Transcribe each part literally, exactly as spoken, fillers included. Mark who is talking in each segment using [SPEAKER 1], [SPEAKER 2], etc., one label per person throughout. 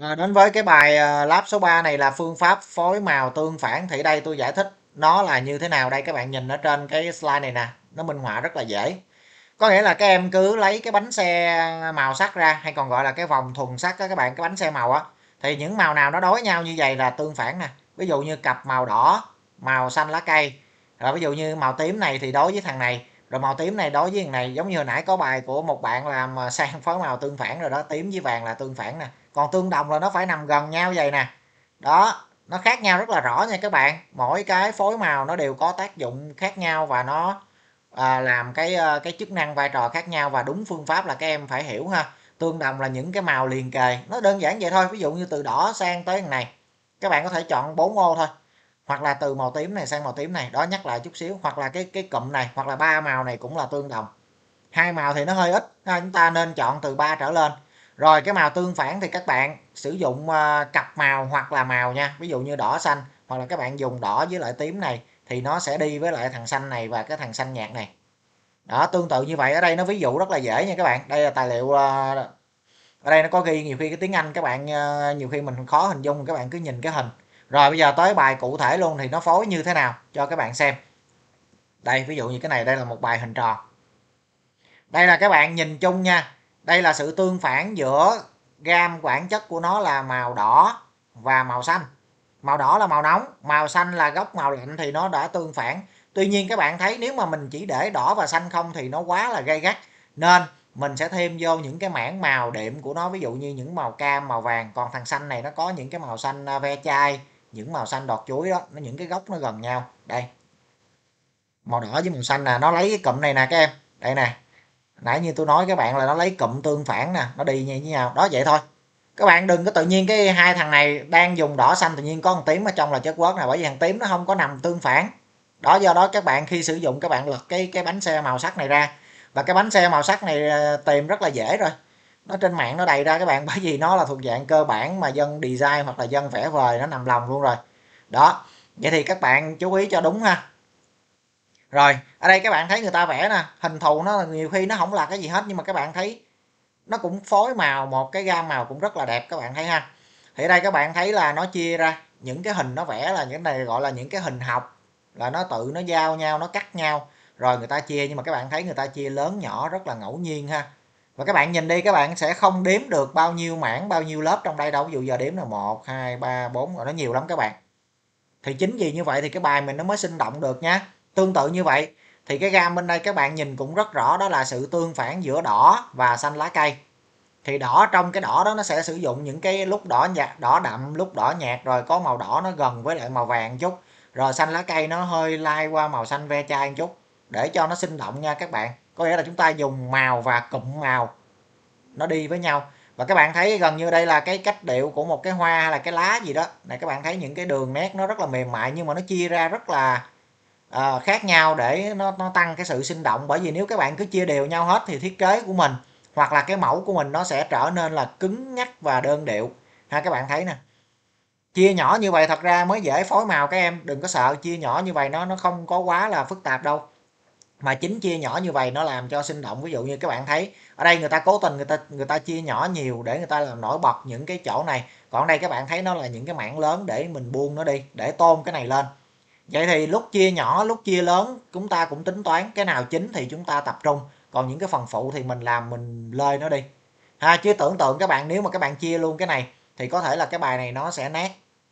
[SPEAKER 1] À, đến với cái bài à, lab số ba này là phương pháp phối màu tương phản, thì đây tôi giải thích nó là như thế nào đây. Các bạn nhìn ở trên cái slide này nè, nó minh họa rất là dễ. Có nghĩa là các em cứ lấy cái bánh xe màu sắc ra, hay còn gọi là cái vòng thuần sắc á các bạn, cái bánh xe màu á, thì những màu nào nó đối nhau như vậy là tương phản nè. Ví dụ như cặp màu đỏ, màu xanh lá cây, rồi ví dụ như màu tím này thì đối với thằng này, rồi màu tím này đối với thằng này. Giống như hồi nãy có bài của một bạn làm sang phối màu tương phản rồi đó, tím với vàng là tương phản nè. Còn tương đồng là nó phải nằm gần nhau vậy nè. Đó, nó khác nhau rất là rõ nha các bạn. Mỗi cái phối màu nó đều có tác dụng khác nhau, và nó à, làm cái cái chức năng vai trò khác nhau, và đúng phương pháp là các em phải hiểu ha. Tương đồng là những cái màu liền kề, nó đơn giản vậy thôi. Ví dụ như từ đỏ sang tới này, các bạn có thể chọn bốn ô thôi, hoặc là từ màu tím này sang màu tím này, đó nhắc lại chút xíu, hoặc là cái cái cụm này, hoặc là ba màu này cũng là tương đồng. Hai màu thì nó hơi ít, chúng ta nên chọn từ ba trở lên. Rồi cái màu tương phản thì các bạn sử dụng uh, cặp màu hoặc là màu nha, ví dụ như đỏ xanh, hoặc là các bạn dùng đỏ với lại tím này thì nó sẽ đi với lại thằng xanh này và cái thằng xanh nhạt này. Đó, tương tự như vậy. Ở đây nó ví dụ rất là dễ nha các bạn. Đây là tài liệu uh, ở đây nó có ghi, nhiều khi cái tiếng Anh các bạn uh, nhiều khi mình khó hình dung, các bạn cứ nhìn cái hình. Rồi bây giờ tới bài cụ thể luôn, thì nó phối như thế nào cho các bạn xem. Đây, ví dụ như cái này, đây là một bài hình tròn. Đây là các bạn nhìn chung nha, đây là sự tương phản giữa gam quản chất của nó là màu đỏ và màu xanh. Màu đỏ là màu nóng, màu xanh là gốc màu lạnh, thì nó đã tương phản. Tuy nhiên các bạn thấy nếu mà mình chỉ để đỏ và xanh không thì nó quá là gay gắt, nên mình sẽ thêm vô những cái mảng màu đệm của nó, ví dụ như những màu cam, màu vàng. Còn thằng xanh này nó có những cái màu xanh ve chai, những màu xanh đọt chuối đó, nó những cái gốc nó gần nhau. Đây, màu đỏ với màu xanh nè, nó lấy cái cụm này nè các em. Đây nè, nãy như tôi nói các bạn là nó lấy cụm tương phản nè, nó đi như với nhau đó, vậy thôi. Các bạn đừng có tự nhiên cái hai thằng này đang dùng đỏ xanh tự nhiên có một tím ở trong là chất quất nè, bởi vì thằng tím nó không có nằm tương phản. Đó, do đó các bạn khi sử dụng, các bạn lật cái cái bánh xe màu sắc này ra, và cái bánh xe màu sắc này tìm rất là dễ rồi, nó trên mạng nó đầy ra các bạn, bởi vì nó là thuộc dạng cơ bản mà dân design hoặc là dân vẽ vời nó nằm lòng luôn rồi. Đó, vậy thì các bạn chú ý cho đúng ha. Rồi ở đây các bạn thấy người ta vẽ nè, hình thù nó nhiều khi nó không là cái gì hết, nhưng mà các bạn thấy nó cũng phối màu, một cái gam màu cũng rất là đẹp, các bạn thấy ha. Thì ở đây các bạn thấy là nó chia ra những cái hình, nó vẽ là những này gọi là những cái hình học, là nó tự nó giao nhau, nó cắt nhau rồi người ta chia. Nhưng mà các bạn thấy người ta chia lớn nhỏ rất là ngẫu nhiên ha. Và các bạn nhìn đi, các bạn sẽ không đếm được bao nhiêu mảng, bao nhiêu lớp trong đây đâu. Ví dụ giờ đếm là một hai ba bốn, rồi nó nhiều lắm các bạn. Thì chính vì như vậy thì cái bài mình nó mới sinh động được nha. Tương tự như vậy thì cái gam bên đây các bạn nhìn cũng rất rõ, đó là sự tương phản giữa đỏ và xanh lá cây. Thì đỏ, trong cái đỏ đó nó sẽ sử dụng những cái lúc đỏ nhạt, đỏ đậm, lúc đỏ nhạt, rồi có màu đỏ nó gần với lại màu vàng một chút, rồi xanh lá cây nó hơi lai qua màu xanh ve chai một chút, để cho nó sinh động nha các bạn. Có nghĩa là chúng ta dùng màu và cụm màu nó đi với nhau. Và các bạn thấy gần như đây là cái cách điệu của một cái hoa hay là cái lá gì đó này, các bạn thấy những cái đường nét nó rất là mềm mại, nhưng mà nó chia ra rất là à, khác nhau để nó, nó tăng cái sự sinh động. Bởi vì nếu các bạn cứ chia đều nhau hết thì thiết kế của mình hoặc là cái mẫu của mình nó sẽ trở nên là cứng nhắc và đơn điệu ha. Các bạn thấy nè, chia nhỏ như vậy thật ra mới dễ phối màu. Các em đừng có sợ, chia nhỏ như vậy nó nó không có quá là phức tạp đâu, mà chính chia nhỏ như vậy nó làm cho sinh động. Ví dụ như các bạn thấy ở đây người ta cố tình người ta người ta chia nhỏ nhiều để người ta làm nổi bật những cái chỗ này, còn đây các bạn thấy nó là những cái mảng lớn để mình buông nó đi, để tôn cái này lên. Vậy thì lúc chia nhỏ, lúc chia lớn, chúng ta cũng tính toán cái nào chính thì chúng ta tập trung, còn những cái phần phụ thì mình làm mình lơi nó đi ha. Chứ tưởng tượng các bạn, nếu mà các bạn chia luôn cái này thì có thể là cái bài này nó sẽ nát.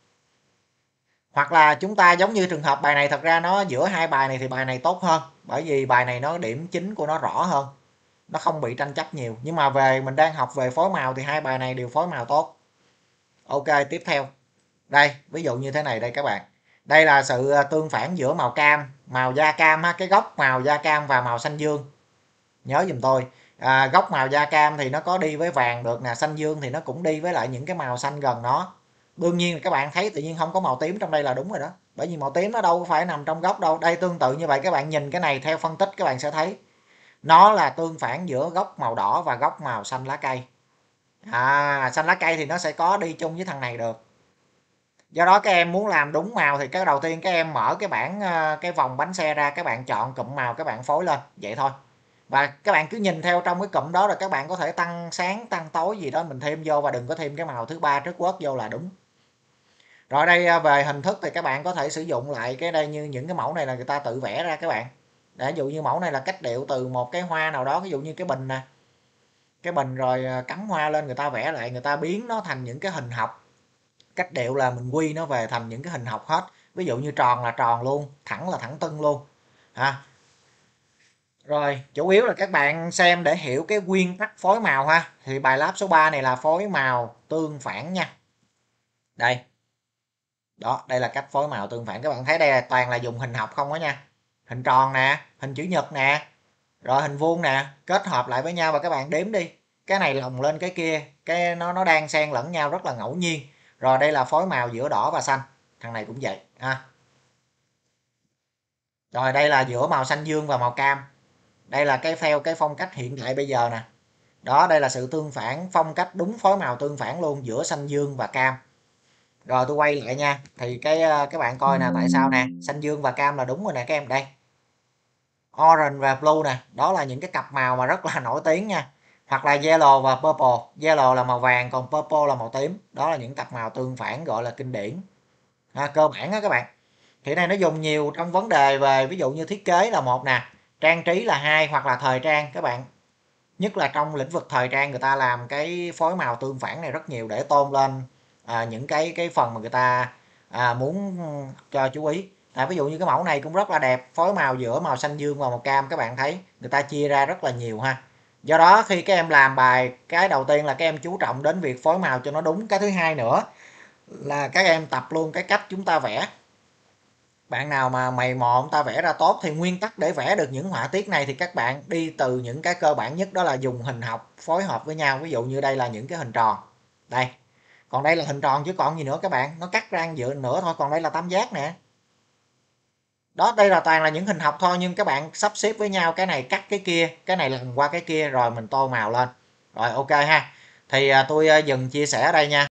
[SPEAKER 1] Hoặc là chúng ta giống như trường hợp bài này, thật ra nó giữa hai bài này thì bài này tốt hơn, bởi vì bài này nó điểm chính của nó rõ hơn, nó không bị tranh chấp nhiều. Nhưng mà về mình đang học về phối màu thì hai bài này đều phối màu tốt. Ok, tiếp theo đây, ví dụ như thế này đây các bạn. Đây là sự tương phản giữa màu cam, màu da cam ha, cái gốc màu da cam và màu xanh dương. Nhớ giùm tôi, à, gốc màu da cam thì nó có đi với vàng được nè, xanh dương thì nó cũng đi với lại những cái màu xanh gần nó. Đương nhiên các bạn thấy tự nhiên không có màu tím trong đây là đúng rồi đó, bởi vì màu tím nó đâu có phải nằm trong gốc đâu. Đây tương tự như vậy, các bạn nhìn cái này theo phân tích các bạn sẽ thấy nó là tương phản giữa gốc màu đỏ và gốc màu xanh lá cây. À, xanh lá cây thì nó sẽ có đi chung với thằng này được. Do đó các em muốn làm đúng màu thì cái đầu tiên các em mở cái bảng cái vòng bánh xe ra, các bạn chọn cụm màu, các bạn phối lên vậy thôi. Và các bạn cứ nhìn theo trong cái cụm đó rồi các bạn có thể tăng sáng tăng tối gì đó mình thêm vô, và đừng có thêm cái màu thứ ba trước quất vô là đúng. Rồi đây về hình thức thì các bạn có thể sử dụng lại cái đây, như những cái mẫu này là người ta tự vẽ ra các bạn. Để ví dụ như mẫu này là cách điệu từ một cái hoa nào đó, ví dụ như cái bình nè, cái bình rồi cắm hoa lên, người ta vẽ lại, người ta biến nó thành những cái hình học. Cách điệu là mình quy nó về thành những cái hình học hết, ví dụ như tròn là tròn luôn, thẳng là thẳng tưng luôn ha. Rồi chủ yếu là các bạn xem để hiểu cái nguyên tắc phối màu ha. Thì bài lab số ba này là phối màu tương phản nha. Đây. Đó, đây là cách phối màu tương phản. Các bạn thấy đây là toàn là dùng hình học không đó nha. Hình tròn nè, hình chữ nhật nè, rồi hình vuông nè, kết hợp lại với nhau và các bạn đếm đi. Cái này lồng lên cái kia, cái nó nó đang xen lẫn nhau rất là ngẫu nhiên. Rồi đây là phối màu giữa đỏ và xanh. Thằng này cũng vậy ha. Rồi đây là giữa màu xanh dương và màu cam. Đây là cái theo cái phong cách hiện tại bây giờ nè. Đó, đây là sự tương phản, phong cách đúng phối màu tương phản luôn giữa xanh dương và cam. Rồi tôi quay lại nha. Thì cái các bạn coi nè, tại sao nè, xanh dương và cam là đúng rồi nè các em. Đây. Orange và blue nè, đó là những cái cặp màu mà rất là nổi tiếng nha. Hoặc là yellow và purple. Yellow là màu vàng, còn purple là màu tím. Đó là những cặp màu tương phản gọi là kinh điển. À, cơ bản đó các bạn. Thì này nó dùng nhiều trong vấn đề về ví dụ như thiết kế là một nè, trang trí là hai, hoặc là thời trang các bạn. Nhất là trong lĩnh vực thời trang người ta làm cái phối màu tương phản này rất nhiều để tôn lên à, những cái cái phần mà người ta à, muốn cho chú ý. À, ví dụ như cái mẫu này cũng rất là đẹp, phối màu giữa màu xanh dương và màu cam, các bạn thấy người ta chia ra rất là nhiều ha. Do đó khi các em làm bài, cái đầu tiên là các em chú trọng đến việc phối màu cho nó đúng. Cái thứ hai nữa là các em tập luôn cái cách chúng ta vẽ. Bạn nào mà mày mò ông ta vẽ ra tốt thì nguyên tắc để vẽ được những họa tiết này thì các bạn đi từ những cái cơ bản nhất, đó là dùng hình học phối hợp với nhau. Ví dụ như đây là những cái hình tròn đây, còn đây là hình tròn chứ còn gì nữa các bạn, nó cắt ra giữa nửa thôi, còn đây là tam giác nè. Đó, đây là toàn là những hình học thôi, nhưng các bạn sắp xếp với nhau, cái này cắt cái kia, cái này lần qua cái kia, rồi mình tô màu lên. Rồi ok ha. Thì tôi dừng chia sẻ ở đây nha.